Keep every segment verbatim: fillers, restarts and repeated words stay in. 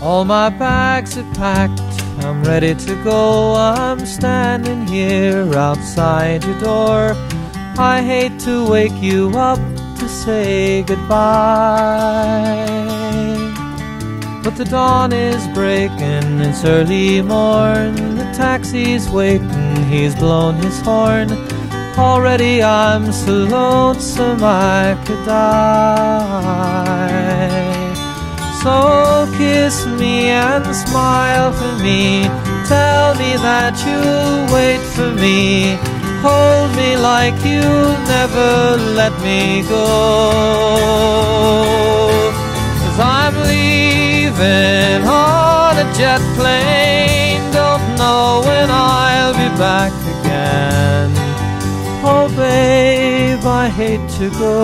All my bags are packed, I'm ready to go. I'm standing here outside your door. I hate to wake you up to say goodbye, but the dawn is breaking, it's early morn. The taxi's waiting, he's blown his horn. Already I'm so lonesome I could die. So kiss me and smile for me, tell me that you'll wait for me. Hold me like you'll never let me go, 'cause I'm leaving on a jet plane. Don't know when I'll be back again. Oh babe, I hate to go.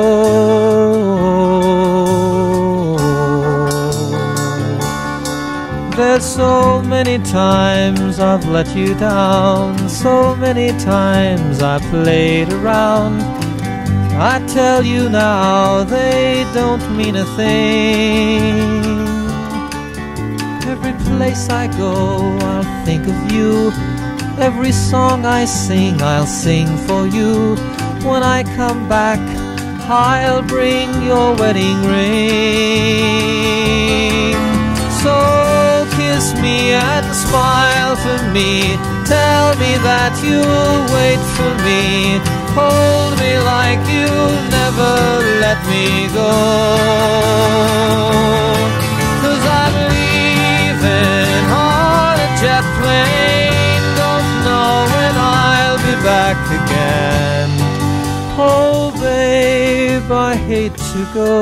There's so many times I've let you down, so many times I played around. I tell you now, they don't mean a thing. Every place I go, I'll think of you. Every song I sing, I'll sing for you. When I come back, I'll bring your wedding ring. So kiss me and smile for me, tell me that you'll wait for me. Hold me like you'll never let me go, 'cause I'm leaving on a jet plane. Don't know when I'll be back again. Oh babe, I hate to go.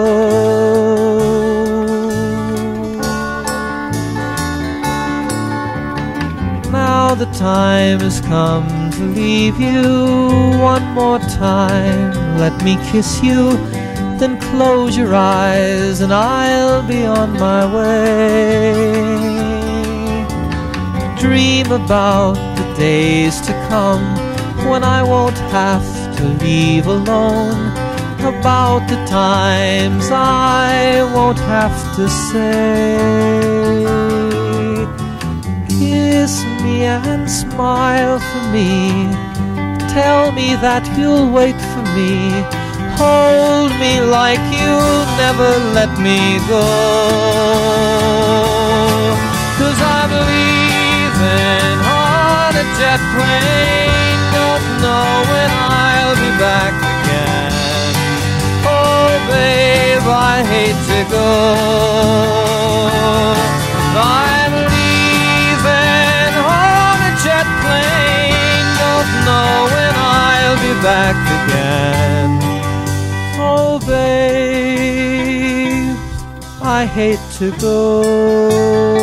Now the time has come to leave you. One more time, let me kiss you. Then close your eyes and I'll be on my way. Dream about the days to come when I won't have to leave alone. About the times I won't have to say. Kiss me and smile for me, tell me that you'll wait for me. Hold me like you'll never let me go, 'cause I'm leaving on a jet plane. Don't know when I'll be back again. Oh babe, I hate to go. I'm leaving on a jet plane. Don't know when I'll be back again. Oh babe, I hate to go.